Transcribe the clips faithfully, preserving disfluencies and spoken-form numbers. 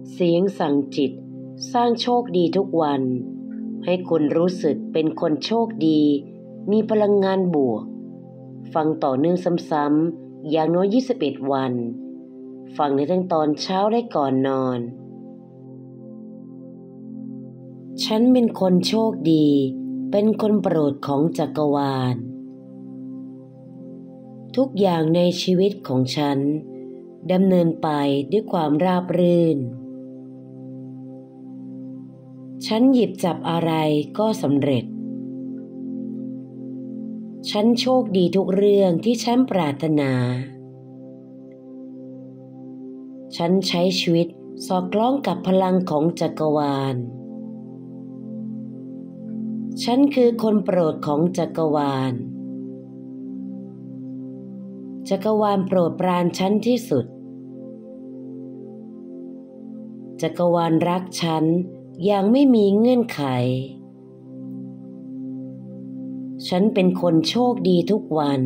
เสียงสั่งจิตสร้างโชคดีทุกวันให้คุณรู้สึกเป็นคนโชคดีมีพลังงานบวกฟังต่อเนื่องซ้ำๆอย่างน้อยยี่สิบเอ็ดวันฟังในทั้งตอนเช้าและก่อนนอนฉันเป็นคนโชคดีเป็นคนโปรดของจักรวาลทุกอย่างในชีวิตของฉันดำเนินไปด้วยความราบรื่นฉันหยิบจับอะไรก็สำเร็จฉันโชคดีทุกเรื่องที่ฉันปรารถนาฉันใช้ชีวิตสอดคล้องกับพลังของจักรวาลฉันคือคนโปรดของจักรวาลจักรวาลโปรดปรานฉันที่สุดจักรวาลรักฉันอย่างไม่มีเงื่อนไขฉันเป็นคนโชคดีทุกวัน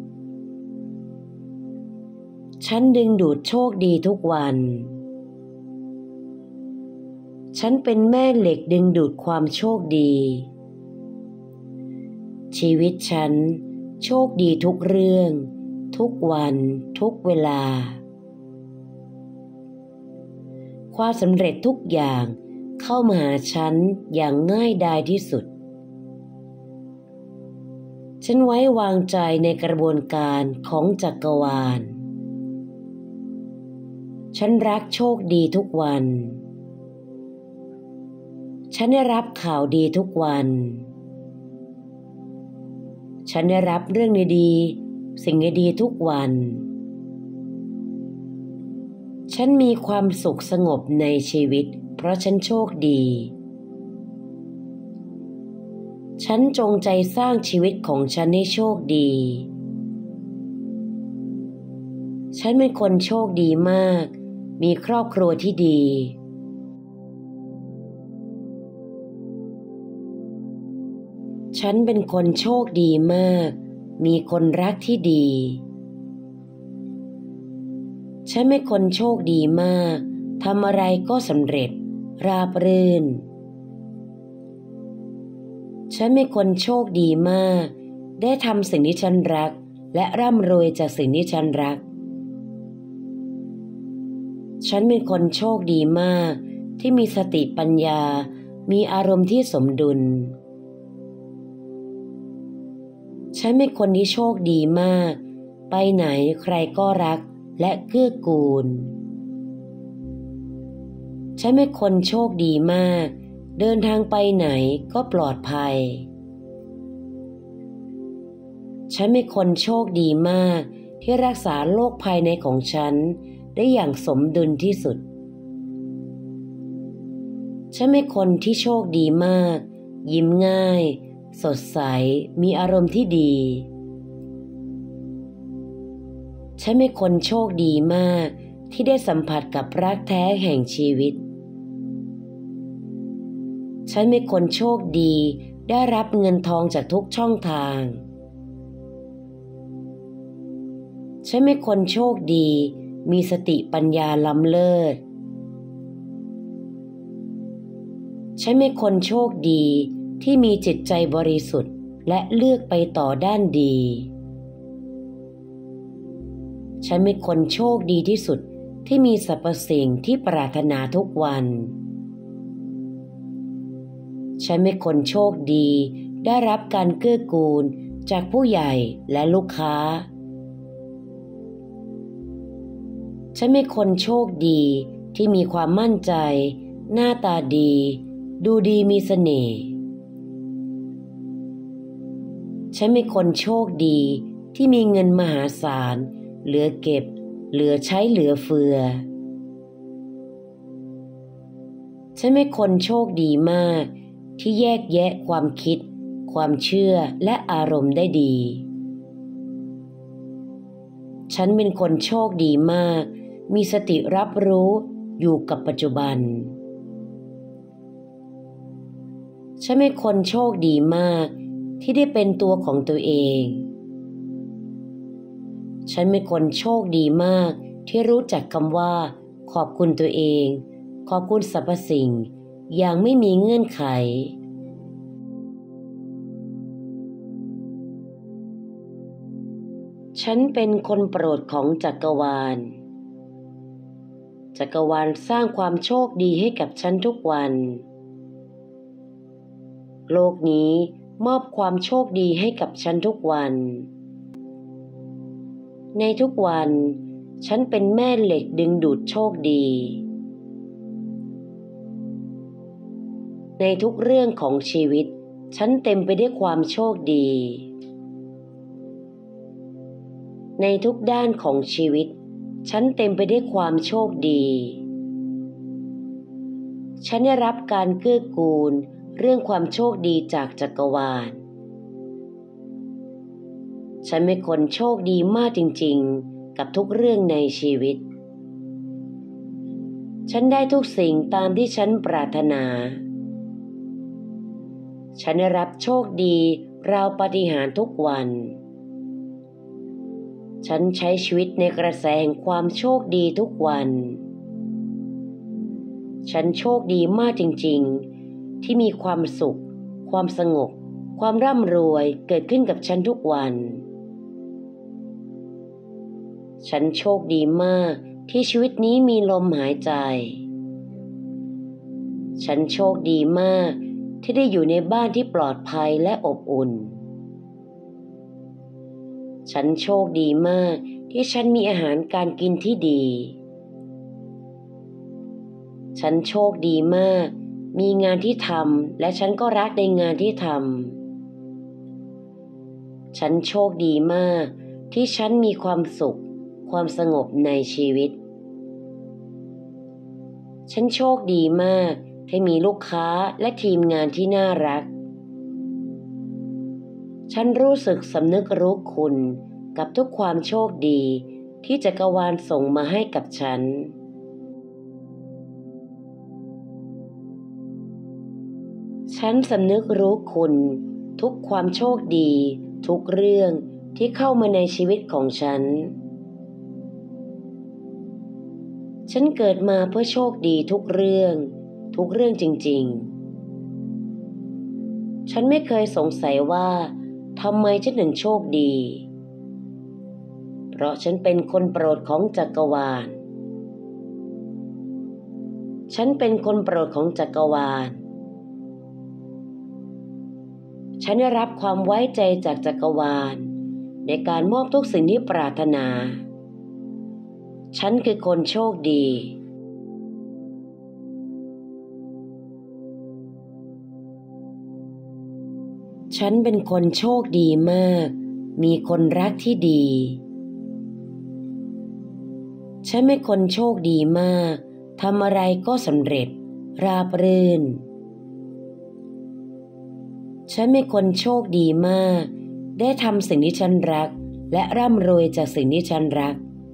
ฉันดึงดูดโชคดีทุกวันฉันเป็นแม่เหล็กดึงดูดความโชคดีชีวิตฉันโชคดีทุกเรื่องทุกวันทุกเวลาความสำเร็จทุกอย่างเข้ามาหาฉันอย่างง่ายดายที่สุดฉันไว้วางใจในกระบวนการของจักรวาลฉันรักโชคดีทุกวันฉันได้รับข่าวดีทุกวันฉันได้รับเรื่องดีๆสิ่งดีๆทุกวันฉันมีความสุขสงบในชีวิตเพราะฉันโชคดีฉันจงใจสร้างชีวิตของฉันให้โชคดีฉันเป็นคนโชคดีมากมีครอบครัวที่ดีฉันเป็นคนโชคดีมากมีคนรักที่ดีฉันเป็นคนโชคดีมากทำอะไรก็สำเร็จราบรื่นฉันเป็นคนโชคดีมากได้ทำสิ่งที่ฉันรักและร่ำรวยจากสิ่งที่ฉันรักฉันเป็นคนโชคดีมากที่มีสติปัญญามีอารมณ์ที่สมดุลฉันเป็นคนที่โชคดีมากไปไหนใครก็รักและเกื้อกูลฉันเป็นคนโชคดีมากเดินทางไปไหนก็ปลอดภัยฉันเป็นคนโชคดีมากที่รักษาโรคภายในของฉันได้อย่างสมดุลที่สุดฉันเป็นคนที่โชคดีมากยิ้มง่ายสดใสมีอารมณ์ที่ดีฉันเป็นคนโชคดีมากที่ได้สัมผัสกับรักแท้แห่งชีวิตฉันเป็นคนโชคดีได้รับเงินทองจากทุกช่องทางฉันเป็นคนโชคดีมีสติปัญญาล้ำเลิศฉันเป็นคนโชคดีที่มีจิตใจบริสุทธิ์และเลือกไปต่อด้านดีฉันเป็นคนโชคดีที่สุดที่มีสรรพสิ่งที่ปรารถนาทุกวันฉันเป็นคนโชคดีได้รับการเกื้อกูลจากผู้ใหญ่และลูกค้าฉันเป็นคนโชคดีที่มีความมั่นใจหน้าตาดีดูดีมีเสน่ห์ฉันเป็นคนโชคดีที่มีเงินมหาศาลเหลือเก็บเหลือใช้เหลือเฟือฉันเป็นคนโชคดีมากที่แยกแยะความคิดความเชื่อและอารมณ์ได้ดีฉันเป็นคนโชคดีมากมีสติรับรู้อยู่กับปัจจุบันฉันเป็นคนโชคดีมากที่ได้เป็นตัวของตัวเองฉันเป็นคนโชคดีมากที่รู้จักคำว่าขอบคุณตัวเองขอบคุณสรรพสิ่งอย่างไม่มีเงื่อนไขฉันเป็นคนโปรดของจักรวาลจักรวาลสร้างความโชคดีให้กับฉันทุกวันโลกนี้มอบความโชคดีให้กับฉันทุกวันในทุกวันฉันเป็นแม่เหล็กดึงดูดโชคดีในทุกเรื่องของชีวิตฉันเต็มไปด้วยความโชคดีในทุกด้านของชีวิตฉันเต็มไปด้วยความโชคดีฉันได้รับการเกื้อกูลเรื่องความโชคดีจากจักรวาลฉันเป็นคนโชคดีมากจริงๆกับทุกเรื่องในชีวิตฉันได้ทุกสิ่งตามที่ฉันปรารถนาฉันได้รับโชคดีราวปาฏิหาริย์ทุกวันฉันใช้ชีวิตในกระแสแห่งความโชคดีทุกวันฉันโชคดีมากจริงๆที่มีความสุขความสงบความร่ำรวยเกิดขึ้นกับฉันทุกวันฉันโชคดีมากที่ชีวิตนี้มีลมหายใจฉันโชคดีมากที่ได้อยู่ในบ้านที่ปลอดภัยและอบอุ่นฉันโชคดีมากที่ฉันมีอาหารการกินที่ดีฉันโชคดีมากมีงานที่ทำและฉันก็รักในงานที่ทำฉันโชคดีมากที่ฉันมีความสุขความสงบในชีวิตฉันโชคดีมากที่มีลูกค้าและทีมงานที่น่ารักฉันรู้สึกสำนึกรู้คุณกับทุกความโชคดีที่จักรวาลส่งมาให้กับฉันฉันสำนึกรู้คุณทุกความโชคดีทุกเรื่องที่เข้ามาในชีวิตของฉันฉันเกิดมาเพื่อโชคดีทุกเรื่องทุกเรื่องจริงๆฉันไม่เคยสงสัยว่าทำไมฉันถึงโชคดีเพราะฉันเป็นคนโปรดของจักรวาลฉันเป็นคนโปรดของจักรวาลฉันได้รับความไว้ใจจากจักรวาลในการมอบทุกสิ่งที่ปรารถนาฉันคือคนโชคดีฉันเป็นคนโชคดีมากมีคนรักที่ดีฉันเป็นคนโชคดีมากทำอะไรก็สำเร็จราบรื่นฉันเป็นคนโชคดีมากได้ทำสิ่งที่ฉันรักและร่ำรวยจากสิ่งที่ฉันรัก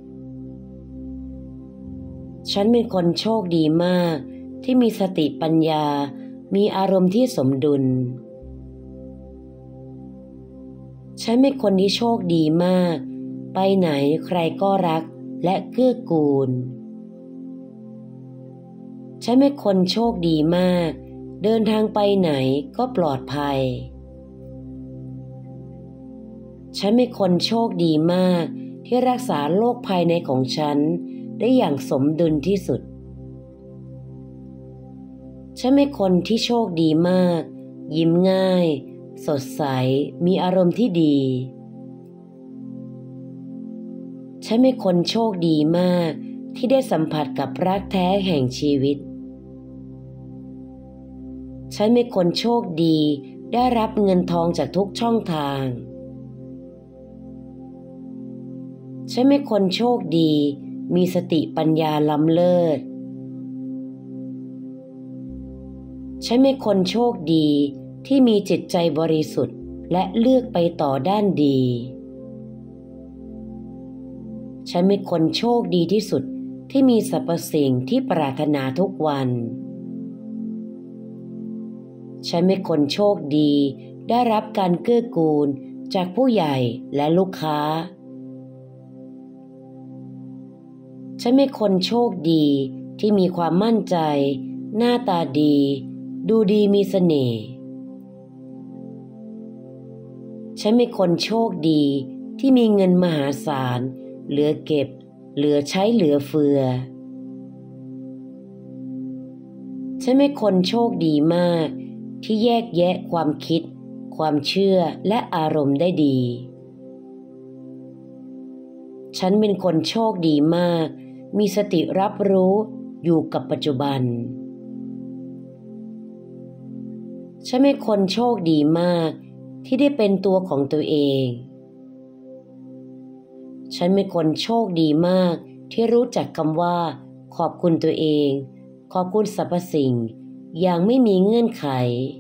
ฉันเป็นคนโชคดีมากที่มีสติปัญญามีอารมณ์ที่สมดุลฉันเป็นคนที่โชคดีมากไปไหนใครก็รักและเกื้อกูลฉันเป็นคนโชคดีมากเดินทางไปไหนก็ปลอดภัยฉันเป็นคนโชคดีมากที่รักษาโรคภายในของฉันได้อย่างสมดุลที่สุดฉันเป็นคนที่โชคดีมากยิ้มง่ายสดใสมีอารมณ์ที่ดีฉันเป็นคนโชคดีมากที่ได้สัมผัสกับรักแท้แห่งชีวิตฉันเป็นคนโชคดีได้รับเงินทองจากทุกช่องทางฉันเป็นคนโชคดีมีสติปัญญาล้ำเลิศฉันเป็นคนโชคดีที่มีจิตใจบริสุทธิ์และเลือกไปต่อด้านดีฉันเป็นคนโชคดีที่สุดที่มีสรรพสิ่งที่ปรารถนาทุกวันฉันเป็นคนโชคดีได้รับการเกื้อกูลจากผู้ใหญ่และลูกค้าฉันเป็นคนโชคดีที่มีความมั่นใจหน้าตาดีดูดีมีเสน่ห์ฉันเป็นคนโชคดีที่มีเงินมหาศาลเหลือเก็บเหลือใช้เหลือเฟือฉันเป็นคนโชคดีมากที่แยกแยะความคิดความเชื่อและอารมณ์ได้ดีฉันเป็นคนโชคดีมากมีสติรับรู้อยู่กับปัจจุบันฉันเป็นคนโชคดีมากที่ได้เป็นตัวของตัวเองฉันเป็นคนโชคดีมากที่รู้จักคำว่าขอบคุณตัวเองขอบคุณสรรพสิ่งอย่างไม่มีเงื่อนไข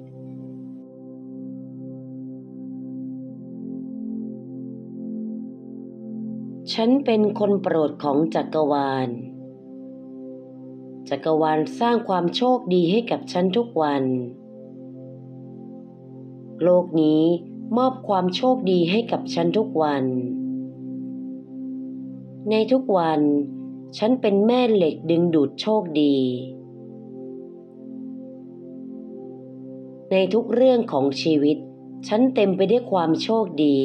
ฉันเป็นคนโปรดของจักรวาลจักรวาลสร้างความโชคดีให้กับฉันทุกวันโลกนี้มอบความโชคดีให้กับฉันทุกวันในทุกวันฉันเป็นแม่เหล็กดึงดูดโชคดีในทุกเรื่องของชีวิตฉันเต็มไปด้วยความโชคดี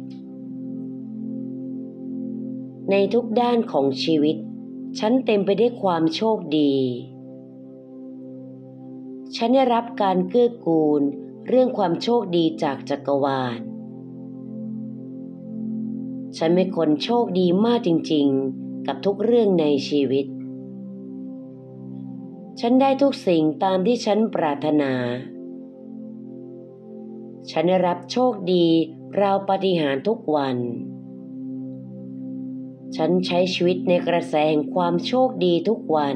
ในทุกด้านของชีวิตฉันเต็มไปด้วยความโชคดีฉันได้รับการเกื้อกูลเรื่องความโชคดีจากจักรวาลฉันเป็นคนโชคดีมากจริงๆกับทุกเรื่องในชีวิตฉันได้ทุกสิ่งตามที่ฉันปรารถนาฉันได้รับโชคดีราวปาฏิหาริย์ทุกวันฉันใช้ชีวิตในกระแสแห่งความโชคดีทุกวัน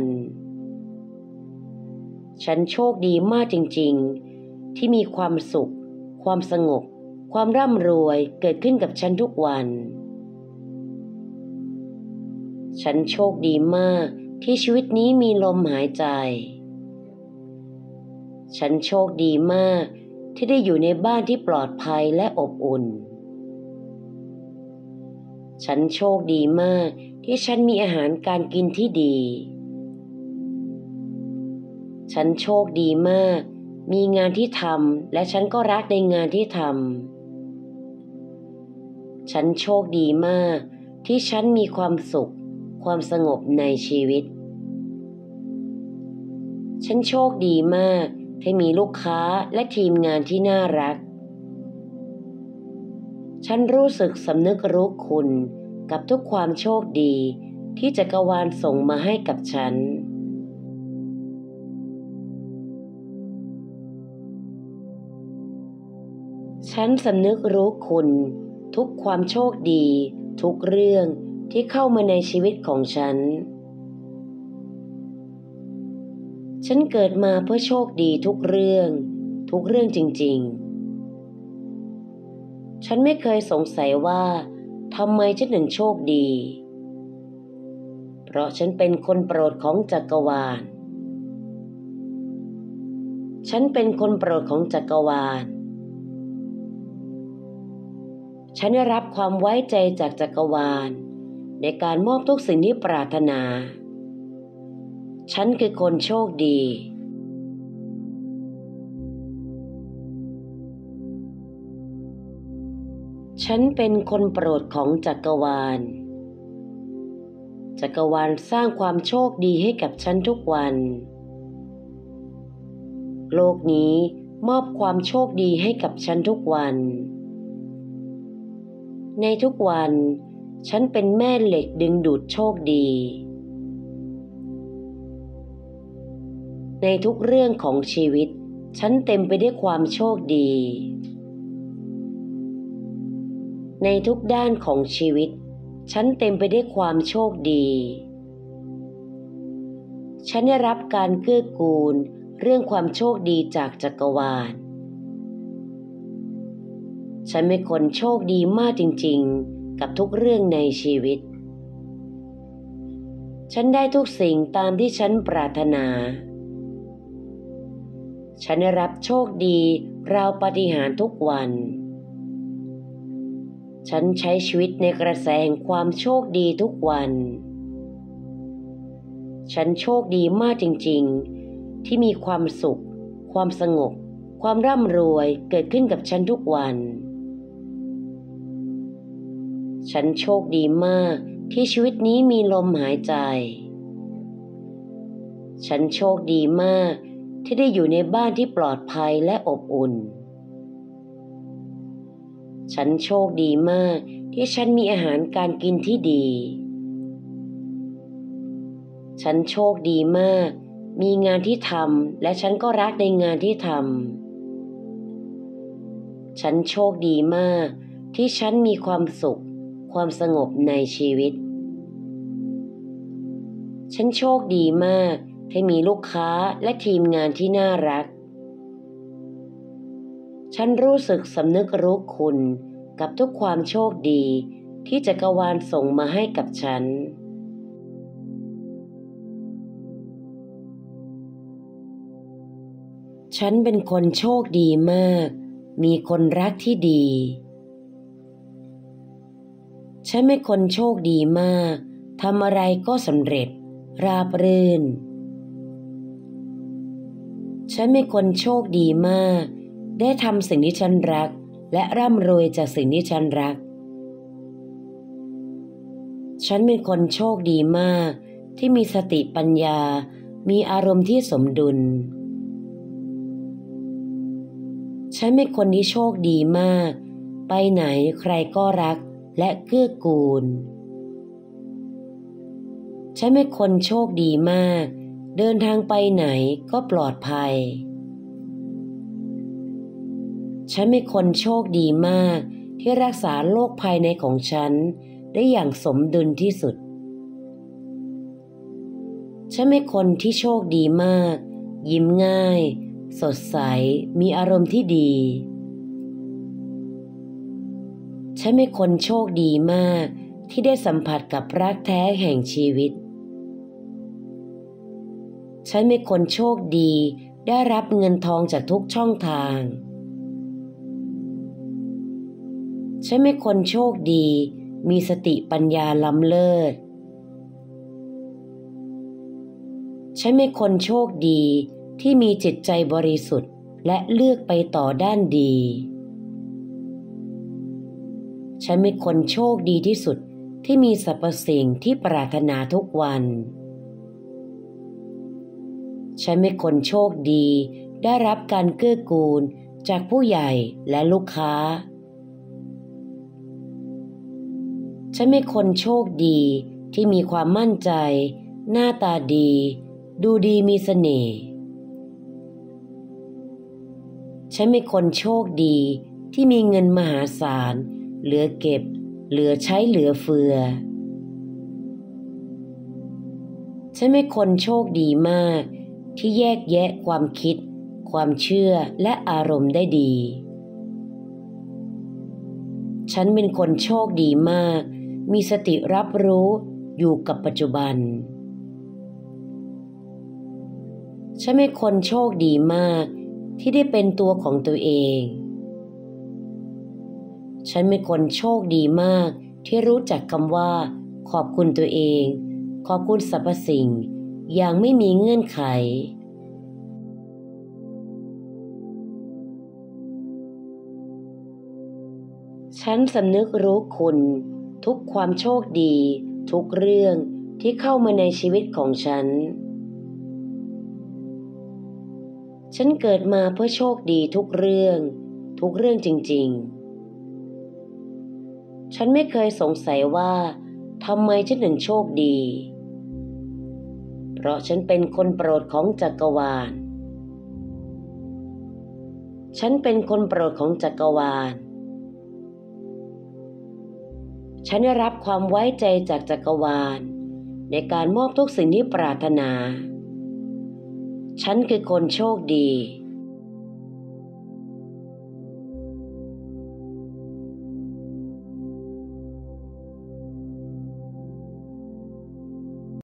ฉันโชคดีมากจริงๆที่มีความสุขความสงบความร่ำรวยเกิดขึ้นกับฉันทุกวันฉันโชคดีมากที่ชีวิตนี้มีลมหายใจฉันโชคดีมากที่ได้อยู่ในบ้านที่ปลอดภัยและอบอุ่นฉันโชคดีมากที่ฉันมีอาหารการกินที่ดีฉันโชคดีมากมีงานที่ทำและฉันก็รักในงานที่ทำฉันโชคดีมากที่ฉันมีความสุขความสงบในชีวิตฉันโชคดีมากที่มีลูกค้าและทีมงานที่น่ารักฉันรู้สึกสำนึกรู้คุณกับทุกความโชคดีที่จักรวาลส่งมาให้กับฉันฉันสำนึกรู้คุณทุกความโชคดีทุกเรื่องที่เข้ามาในชีวิตของฉันฉันเกิดมาเพื่อโชคดีทุกเรื่องทุกเรื่องจริงๆฉันไม่เคยสงสัยว่าทำไมฉันถึงโชคดีเพราะฉันเป็นคนโปรดของจักรวาลฉันเป็นคนโปรดของจักรวาลฉันได้รับความไว้ใจจากจักรวาลในการมอบทุกสิ่งที่ปรารถนาฉันคือคนโชคดีฉันเป็นคนโปรดของจักรวาลจักรวาลสร้างความโชคดีให้กับฉันทุกวันโลกนี้มอบความโชคดีให้กับฉันทุกวันในทุกวันฉันเป็นแม่เหล็กดึงดูดโชคดีในทุกเรื่องของชีวิตฉันเต็มไปด้วยความโชคดีในทุกด้านของชีวิตฉันเต็มไปด้วยความโชคดีฉันได้รับการเกื้อกูลเรื่องความโชคดีจากจักรวาลฉันเป็นคนโชคดีมากจริงๆกับทุกเรื่องในชีวิตฉันได้ทุกสิ่งตามที่ฉันปรารถนาฉันได้รับโชคดีราวปาฏิหาริย์ทุกวันฉันใช้ชีวิตในกระแสแห่งความโชคดีทุกวันฉันโชคดีมากจริงๆที่มีความสุขความสงบความร่ำรวยเกิดขึ้นกับฉันทุกวันฉันโชคดีมากที่ชีวิตนี้มีลมหายใจฉันโชคดีมากที่ได้อยู่ในบ้านที่ปลอดภัยและอบอุ่นฉันโชคดีมากที่ฉันมีอาหารการกินที่ดีฉันโชคดีมากมีงานที่ทำและฉันก็รักในงานที่ทำฉันโชคดีมากที่ฉันมีความสุขความสงบในชีวิตฉันโชคดีมากที่มีลูกค้าและทีมงานที่น่ารักฉันรู้สึกสำนึกรู้คุณกับทุกความโชคดีที่จักรวาลส่งมาให้กับฉันฉันเป็นคนโชคดีมากมีคนรักที่ดีฉันเป็นคนโชคดีมากทำอะไรก็สำเร็จราบรื่นฉันเป็นคนโชคดีมากได้ทำสิ่งที่ฉันรักและร่ำรวยจากสิ่งที่ฉันรักฉันเป็นคนโชคดีมากที่มีสติปัญญามีอารมณ์ที่สมดุลฉันเป็นคนที่โชคดีมากไปไหนใครก็รักและเกื้อกูลฉันเป็นคนโชคดีมากเดินทางไปไหนก็ปลอดภัยฉันเป็นคนโชคดีมากที่รักษาโรคภายในของฉันได้อย่างสมดุลที่สุดฉันเป็นคนที่โชคดีมากยิ้มง่ายสดใสมีอารมณ์ที่ดีฉันเป็นคนโชคดีมากที่ได้สัมผัสกับรักแท้แห่งชีวิตฉันเป็นคนโชคดีได้รับเงินทองจากทุกช่องทางฉันเป็นคนโชคดีมีสติปัญญาล้ำเลิศฉันเป็นคนโชคดีที่มีจิตใจบริสุทธิ์และเลือกไปต่อด้านดีฉันเป็นคนโชคดีที่สุดที่มีสรรพสิ่งที่ปรารถนาทุกวันฉันเป็นคนโชคดีได้รับการเกื้อกูลจากผู้ใหญ่และลูกค้าฉันเป็นคนโชคดีที่มีความมั่นใจหน้าตาดีดูดีมีเสน่ห์ฉันเป็นคนโชคดีที่มีเงินมหาศาลเหลือเก็บเหลือใช้เหลือเฟือฉันเป็นคนโชคดีมากที่แยกแยะความคิดความเชื่อและอารมณ์ได้ดีฉันเป็นคนโชคดีมากมีสติรับรู้อยู่กับปัจจุบันฉันเป็นคนโชคดีมากที่ได้เป็นตัวของตัวเองฉันเป็นคนโชคดีมากที่รู้จักคำว่าขอบคุณตัวเองขอบคุณสรรพสิ่งอย่างไม่มีเงื่อนไขฉันสำนึกรู้คุณทุกความโชคดีทุกเรื่องที่เข้ามาในชีวิตของฉันฉันเกิดมาเพื่อโชคดีทุกเรื่องทุกเรื่องจริงๆฉันไม่เคยสงสัยว่าทำไมฉันถึงโชคดีเพราะฉันเป็นคนโปรดของจักรวาลฉันเป็นคนโปรดของจักรวาลฉันได้รับความไว้ใจจากจักรวาลในการมอบทุกสิ่งที่ปรารถนาฉันคือคนโชคดี